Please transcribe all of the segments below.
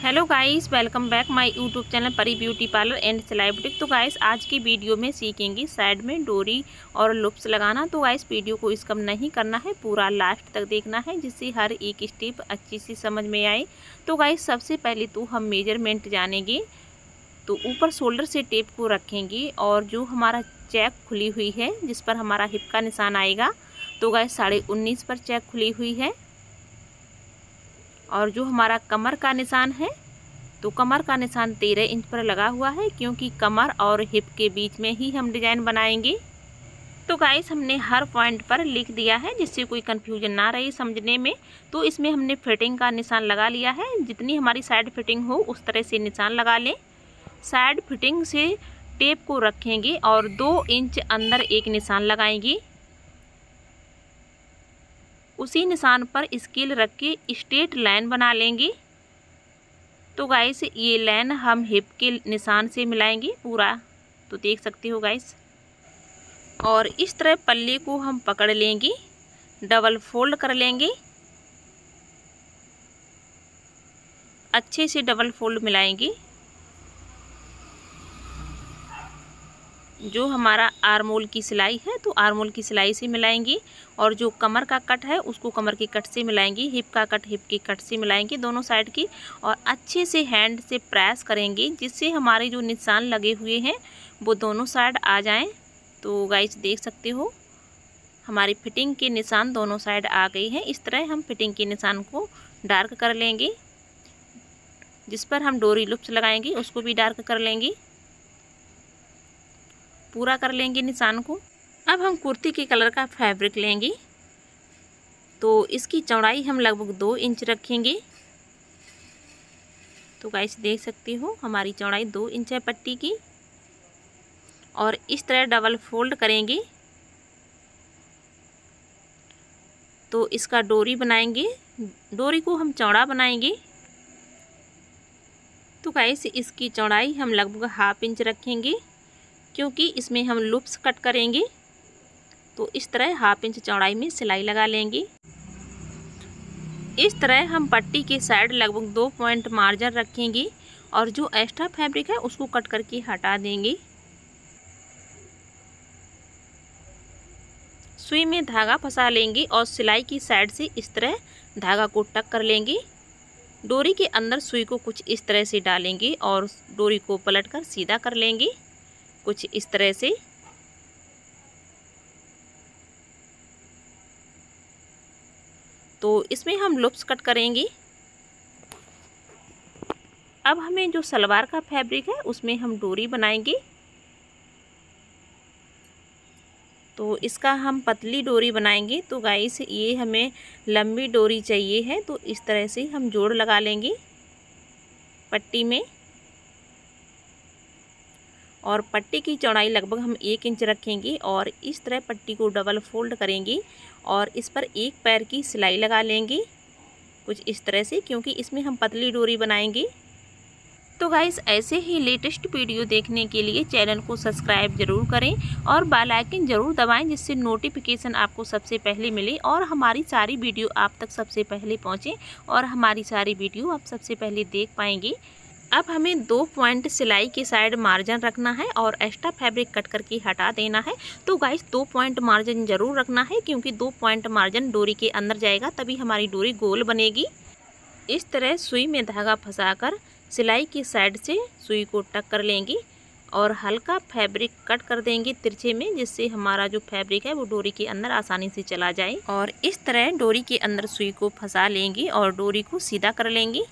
Hello guys, welcome back my YouTube channel Pari beauty parlour and सिलाई boutique. तो guys आज की वीडियो में सीखेंगे साइड में डोरी और लूप्स लगाना। तो गाइस वीडियो को स्किप नहीं करना है, पूरा लास्ट तक देखना है जिससे हर एक स्टेप अच्छी सी समझ में आए। तो गाइस सबसे पहले तो हम मेजरमेंट जानेंगे। तो ऊपर शोल्डर से टेप को रखेंगे और जो हमारा चेक खुली हुई है जिस पर हमारा हिप का निशान आएगा, तो गाइस 19.5 पर चेक खुली हुई है। और जो हमारा कमर का निशान है, तो कमर का निशान 13 इंच पर लगा हुआ है, क्योंकि कमर और हिप के बीच में ही हम डिजाइन बनाएंगे। तो गाइस हमने हर पॉइंट पर लिख दिया है जिससे कोई कंफ्यूजन ना रही समझने में। तो इसमें हमने फिटिंग का निशान लगा लिया है। जितनी हमारी साइड फिटिंग हो उस तरह से निशान लगा लें। साइड फिटिंग से टेप को रखेंगे और 2 इंच अंदर एक निशान लगाएंगे। उसी निशान पर स्केल रख के स्ट्रेट लाइन बना लेंगे। तो गाइस ये लाइन हम हिप के निशान से मिलाएंगे पूरा, तो देख सकते हो गाइस। और इस तरह पल्ले को हम पकड़ लेंगे, डबल फोल्ड कर लेंगे, अच्छे से डबल फोल्ड मिलाएंगे। जो हमारा आर्मोल की सिलाई है तो आर्मोल की सिलाई से मिलाएंगे, और जो कमर का कट है उसको कमर के कट से मिलाएंगे, हिप का कट हिप के कट से मिलाएंगे दोनों साइड की। और अच्छे से हैंड से प्रेस करेंगे जिससे हमारे जो निशान लगे हुए हैं वो दोनों साइड आ जाएं। तो गाइस देख सकते हो हमारी फिटिंग के निशान दोनों साइड आ गई हैं। इस तरह हम फिटिंग के निशान को डार्क कर लेंगे। जिस पर हम डोरी लूप्स लगाएंगे उसको भी डार्क कर लेंगे, पूरा कर लेंगे निशान को। अब हम कुर्ती के कलर का फैब्रिक लेंगे। तो इसकी चौड़ाई हम लगभग 2 इंच रखेंगे। तो गाइस देख सकते हो हमारी चौड़ाई 2 इंच है पट्टी की। और इस तरह डबल फोल्ड करेंगे तो इसका डोरी बनाएंगे। डोरी को हम चौड़ा बनाएंगे। तो गाइस इसकी चौड़ाई हम लगभग 1/2 इंच रखेंगे, क्योंकि इसमें हम लूप्स कट करेंगे। तो इस तरह 1/2 इंच चौड़ाई में सिलाई लगा लेंगे। इस तरह हम पट्टी के साइड लगभग 2 पॉइंट मार्जिन रखेंगे और जो एक्स्ट्रा फैब्रिक है उसको कट करके हटा देंगे। सुई में धागा फंसा लेंगे और सिलाई की साइड से इस तरह धागा को टक कर लेंगे। डोरी के अंदर सुई को कुछ इस तरह से डालेंगे और डोरी को पलटकर सीधा कर लेंगे कुछ इस तरह से। तो इसमें हम लूप्स कट करेंगे। अब हमें जो सलवार का फैब्रिक है उसमें हम डोरी बनाएंगे। तो इसका हम पतली डोरी बनाएंगे। तो गाइस ये हमें लंबी डोरी चाहिए है, तो इस तरह से हम जोड़ लगा लेंगे पट्टी में। और पट्टी की चौड़ाई लगभग हम 1 इंच रखेंगे और इस तरह पट्टी को डबल फोल्ड करेंगे और इस पर एक पैर की सिलाई लगा लेंगे कुछ इस तरह से, क्योंकि इसमें हम पतली डोरी बनाएंगे। तो गाइस ऐसे ही लेटेस्ट वीडियो देखने के लिए चैनल को सब्सक्राइब जरूर करें और बेल आइकन जरूर दबाएं, जिससे नोटिफिकेशन आपको सबसे पहले मिले और हमारी सारी वीडियो आप तक सबसे पहले पहुंचे और हमारी सारी वीडियो आप सबसे पहले देख पाएंगे। अब हमें 2 पॉइंट सिलाई के साइड मार्जिन रखना है और एक्स्ट्रा फैब्रिक कट करके हटा देना है। तो गाइस 2 पॉइंट मार्जिन जरूर रखना है, क्योंकि 2 पॉइंट मार्जिन डोरी के अंदर जाएगा तभी हमारी डोरी गोल बनेगी। इस तरह सुई में धागा फंसाकर सिलाई की साइड से सुई को टक कर लेंगे और हल्का फैब्रिक कट कर देंगे तिरछे में, जिससे हमारा जो फैब्रिक है वो डोरी के अंदर आसानी से चला जाए। और इस तरह डोरी के अंदर सुई को फंसा लेंगे और डोरी को सीधा कर लेंगे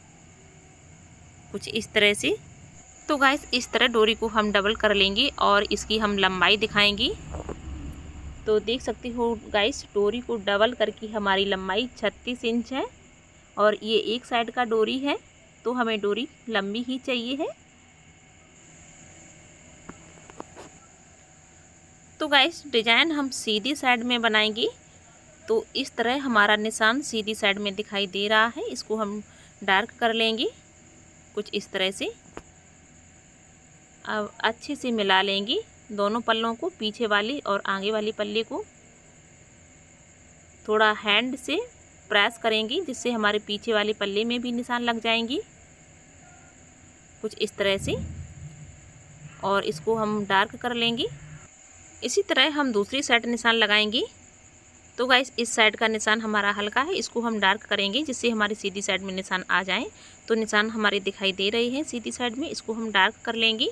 कुछ इस तरह से। तो गाइस इस तरह डोरी को हम डबल कर लेंगे और इसकी हम लंबाई दिखाएंगे। तो देख सकते हो गाइस डोरी को डबल करके हमारी लंबाई 36 इंच है और ये एक साइड का डोरी है, तो हमें डोरी लंबी ही चाहिए है। तो गाइस डिजाइन हम सीधी साइड में बनाएंगे। तो इस तरह हमारा निशान सीधी साइड में दिखाई दे रहा है, इसको हम डार्क कर लेंगे कुछ इस तरह से। अब अच्छे से मिला लेंगे दोनों पल्लों को, पीछे वाली और आगे वाली पल्ले को। थोड़ा हैंड से प्रेस करेंगे जिससे हमारे पीछे वाले पल्ले में भी निशान लग जाएंगी। कुछ इस तरह से, और इसको हम डार्क कर लेंगे। इसी तरह हम दूसरी साइड निशान लगाएंगे। तो गाइस इस साइड का निशान हमारा हल्का है, इसको हम डार्क करेंगे जिससे हमारी सीधी साइड में निशान आ जाए। तो निशान हमारे दिखाई दे रहे हैं सीधी साइड में, इसको हम डार्क कर लेंगे।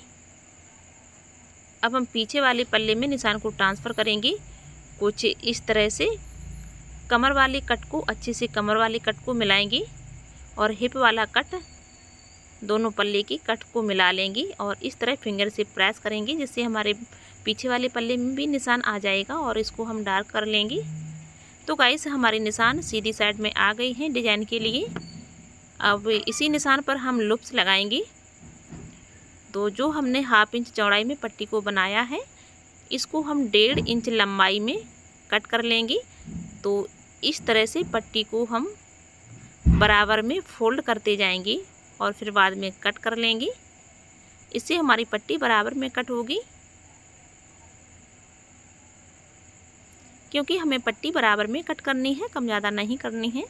अब हम पीछे वाले पल्ले में निशान को ट्रांसफ़र करेंगे कुछ इस तरह से। कमर वाले कट को अच्छे से कमर वाले कट को मिलाएंगे और हिप वाला कट, दोनों पल्ले की कट को मिला लेंगे और इस तरह फिंगर से प्रेस करेंगे जिससे हमारे पीछे वाले पल्ले में भी निशान आ जाएगा और इसको हम डार्क कर लेंगे। तो गाइस हमारे निशान सीधी साइड में आ गई हैं डिजाइन के लिए। अब इसी निशान पर हम लूप्स लगाएंगे। तो जो हमने 1/2 इंच चौड़ाई में पट्टी को बनाया है, इसको हम 1.5 इंच लंबाई में कट कर लेंगे। तो इस तरह से पट्टी को हम बराबर में फोल्ड करते जाएंगे और फिर बाद में कट कर लेंगे। इससे हमारी पट्टी बराबर में कट होगी, क्योंकि हमें पट्टी बराबर में कट करनी है, कम ज़्यादा नहीं करनी है।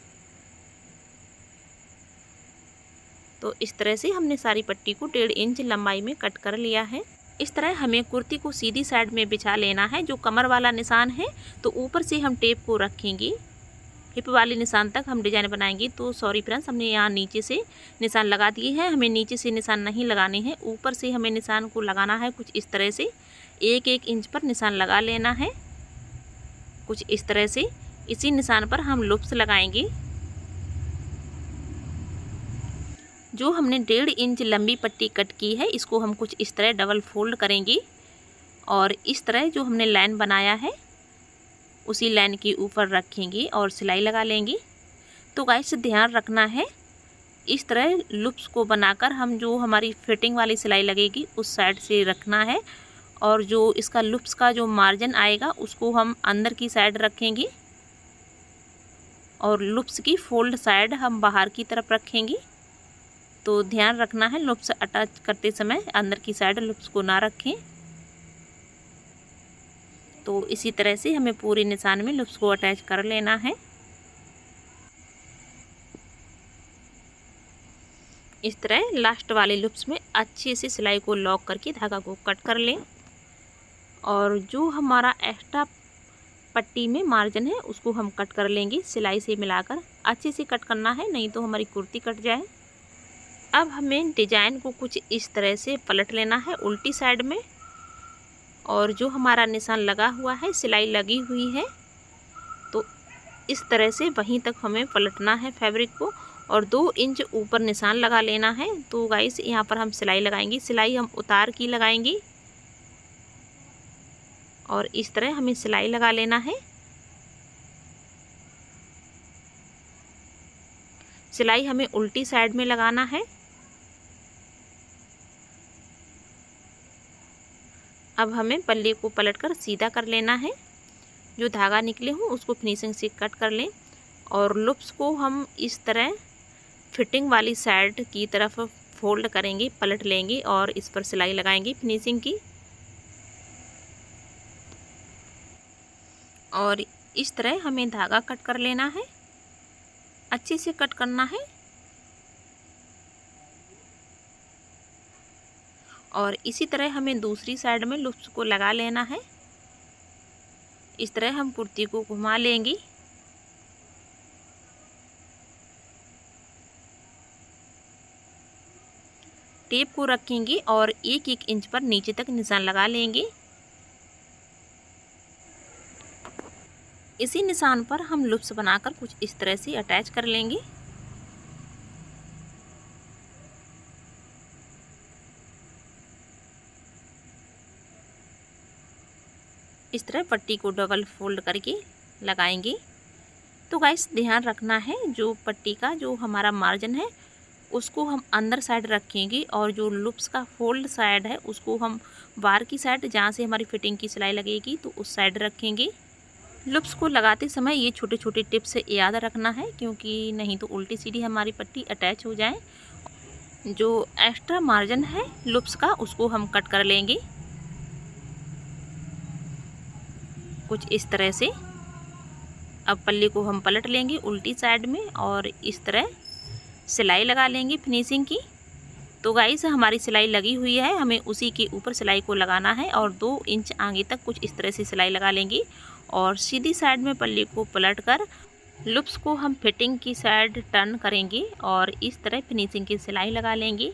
तो इस तरह से हमने सारी पट्टी को 1.5 इंच लंबाई में कट कर लिया है। इस तरह हमें कुर्ती को सीधी साइड में बिछा लेना है। जो कमर वाला निशान है तो ऊपर से हम टेप को रखेंगे, हिप वाले निशान तक हम डिजाइन बनाएंगे। तो सॉरी फ्रेंड्स, हमने यहाँ नीचे से निशान लगा दिए हैं, हमें नीचे से निशान नहीं लगाने हैं, ऊपर से हमें निशान को लगाना है। कुछ इस तरह से 1-1 इंच पर निशान लगा लेना है, कुछ इस तरह से। इसी निशान पर हम लूप्स लगाएंगे। जो हमने 1.5 इंच लंबी पट्टी कट की है, इसको हम कुछ इस तरह डबल फोल्ड करेंगे और इस तरह जो हमने लाइन बनाया है उसी लाइन के ऊपर रखेंगे और सिलाई लगा लेंगे। तो गाइस ध्यान रखना है, इस तरह लूप्स को बनाकर हम जो हमारी फिटिंग वाली सिलाई लगेगी उस साइड से रखना है, और जो इसका लूप्स का जो मार्जिन आएगा उसको हम अंदर की साइड रखेंगे और लूप्स की फोल्ड साइड हम बाहर की तरफ रखेंगे। तो ध्यान रखना है, लूप्स अटैच करते समय अंदर की साइड लूप्स को ना रखें। तो इसी तरह से हमें पूरे निशान में लूप्स को अटैच कर लेना है। इस तरह लास्ट वाले लूप्स में अच्छे से सिलाई को लॉक करके धागा को कट कर लें, और जो हमारा एक्स्ट्रा पट्टी में मार्जिन है उसको हम कट कर लेंगे। सिलाई से मिलाकर अच्छे से कट करना है, नहीं तो हमारी कुर्ती कट जाए। अब हमें डिजाइन को कुछ इस तरह से पलट लेना है उल्टी साइड में, और जो हमारा निशान लगा हुआ है, सिलाई लगी हुई है, तो इस तरह से वहीं तक हमें पलटना है फैब्रिक को, और 2 इंच ऊपर निशान लगा लेना है। तो गाइस यहाँ पर हम सिलाई लगाएंगे, सिलाई हम उतार की लगाएंगे और इस तरह हमें सिलाई लगा लेना है। सिलाई हमें उल्टी साइड में लगाना है। अब हमें पल्ले को पलटकर सीधा कर लेना है, जो धागा निकले हों उसको फिनिशिंग से कट कर लें, और लूप्स को हम इस तरह फिटिंग वाली साइड की तरफ फोल्ड करेंगे, पलट लेंगे और इस पर सिलाई लगाएंगे फिनिशिंग की। और इस तरह हमें धागा कट कर लेना है, अच्छे से कट करना है। और इसी तरह हमें दूसरी साइड में लूप्स को लगा लेना है। इस तरह हम कुर्ती को घुमा लेंगे। टेप को रखेंगे और 1-1 इंच पर नीचे तक निशान लगा लेंगे। इसी निशान पर हम लूप्स बनाकर कुछ इस तरह से अटैच कर लेंगे। इस तरह पट्टी को डबल फोल्ड करके लगाएंगे। तो गाइस ध्यान रखना है, जो पट्टी का जो हमारा मार्जिन है उसको हम अंदर साइड रखेंगे, और जो लूप्स का फोल्ड साइड है उसको हम बाहर की साइड, जहाँ से हमारी फिटिंग की सिलाई लगेगी तो उस साइड रखेंगे। लूप्स को लगाते समय ये छोटे छोटे टिप्स याद रखना है, क्योंकि नहीं तो उल्टी सीधी हमारी पट्टी अटैच हो जाए। जो एक्स्ट्रा मार्जिन है लूप्स का उसको हम कट कर लेंगे कुछ इस तरह से। अब पल्ले को हम पलट लेंगे उल्टी साइड में और इस तरह सिलाई लगा लेंगे फिनिशिंग की। तो गाइस हमारी सिलाई लगी हुई है, हमें उसी के ऊपर सिलाई को लगाना है और 2 इंच आगे तक कुछ इस तरह से सिलाई लगा लेंगे और सीधी साइड में पल्ली को पलट कर लूप्स को हम फिटिंग की साइड टर्न करेंगे और इस तरह फिनिशिंग की सिलाई लगा लेंगे।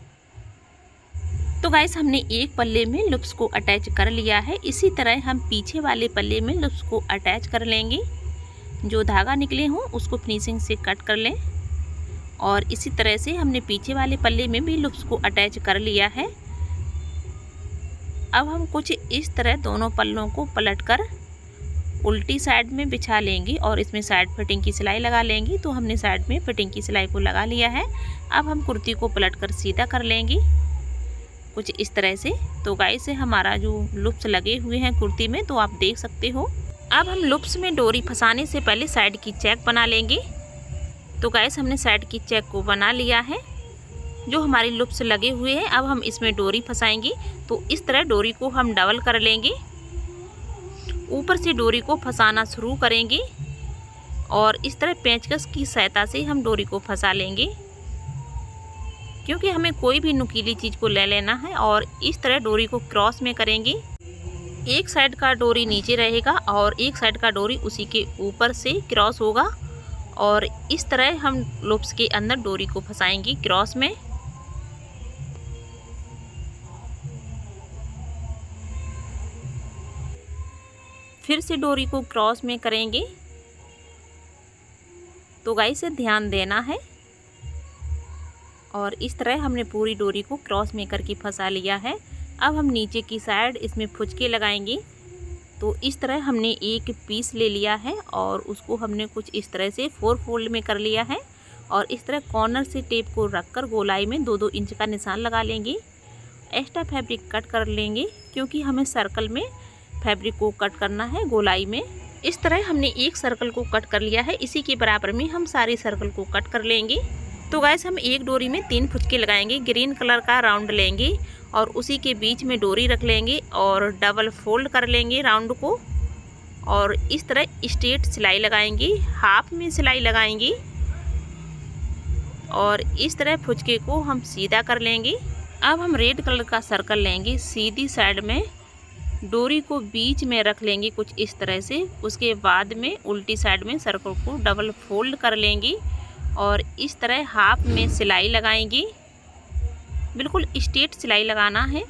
तो गाइस हमने एक पल्ले में लूप्स को अटैच कर लिया है, इसी तरह हम पीछे वाले पल्ले में लूप्स को अटैच कर लेंगे। जो धागा निकले हों उसको फिनिशिंग से कट कर लें और इसी तरह से हमने पीछे वाले पल्ले में भी लूप्स को अटैच कर लिया है। अब हम कुछ इस तरह दोनों पल्लों को पलटकर उल्टी साइड में बिछा लेंगे और इसमें साइड फिटिंग की सिलाई लगा लेंगे। तो हमने साइड में फिटिंग की सिलाई को लगा लिया है। अब हम कुर्ती को पलटकर सीधा कर लेंगे कुछ इस तरह से। तो गाइस से हमारा जो लूप्स लगे हुए हैं कुर्ती में, तो आप देख सकते हो। अब हम लूप्स में डोरी फंसाने से पहले साइड की चेक बना लेंगे। तो गाइस हमने साइड की चेक को बना लिया है। जो हमारी लूप्स लगे हुए हैं अब हम इसमें डोरी फंसाएंगे। तो इस तरह डोरी को हम डबल कर लेंगे, ऊपर से डोरी को फंसाना शुरू करेंगे और इस तरह पेंचकस की सहायता से हम डोरी को फंसा लेंगे, क्योंकि हमें कोई भी नुकीली चीज़ को ले लेना है। और इस तरह डोरी को क्रॉस में करेंगे, एक साइड का डोरी नीचे रहेगा और एक साइड का डोरी उसी के ऊपर से क्रॉस होगा और इस तरह हम लूप्स के अंदर डोरी को फंसाएंगे क्रॉस में। फिर से डोरी को क्रॉस में करेंगे। तो गाइस ध्यान देना है और इस तरह हमने पूरी डोरी को क्रॉस में करके फंसा लिया है। अब हम नीचे की साइड इसमें फुचके लगाएंगे। तो इस तरह हमने एक पीस ले लिया है और उसको हमने कुछ इस तरह से 4 फोल्ड में कर लिया है और इस तरह कॉर्नर से टेप को रखकर गोलाई में 2-2 इंच का निशान लगा लेंगे। एक्स्ट्रा फैब्रिक कट कर लेंगे, क्योंकि हमें सर्कल में फैब्रिक को कट करना है गोलाई में। इस तरह हमने एक सर्कल को कट कर लिया है, इसी के बराबर में हम सारे सर्कल को कट कर लेंगे। तो गाइस हम एक डोरी में 3 फुचके लगाएंगे। ग्रीन कलर का राउंड लेंगे और उसी के बीच में डोरी रख लेंगे और डबल फोल्ड कर लेंगे राउंड को और इस तरह स्ट्रेट सिलाई लगाएंगे, हाफ में सिलाई लगाएंगे और इस तरह फुचके को हम सीधा कर लेंगे। अब हम रेड कलर का सर्कल लेंगे, सीधी साइड में डोरी को बीच में रख लेंगे कुछ इस तरह से। उसके बाद में उल्टी साइड में सर्कल को डबल फोल्ड कर लेंगे और इस तरह हाफ में सिलाई लगाएंगे। बिल्कुल स्ट्रेट सिलाई लगाना है।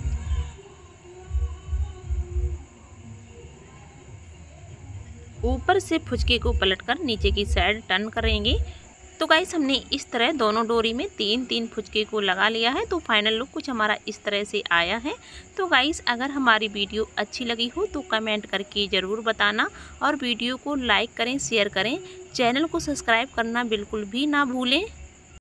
ऊपर से फुचके को पलटकर नीचे की साइड टर्न करेंगे। तो गाइस हमने इस तरह दोनों डोरी में 3-3 फुचके को लगा लिया है। तो फाइनल लुक कुछ हमारा इस तरह से आया है। तो गाइस अगर हमारी वीडियो अच्छी लगी हो तो कमेंट करके ज़रूर बताना और वीडियो को लाइक करें, शेयर करें, चैनल को सब्सक्राइब करना बिल्कुल भी ना भूलें।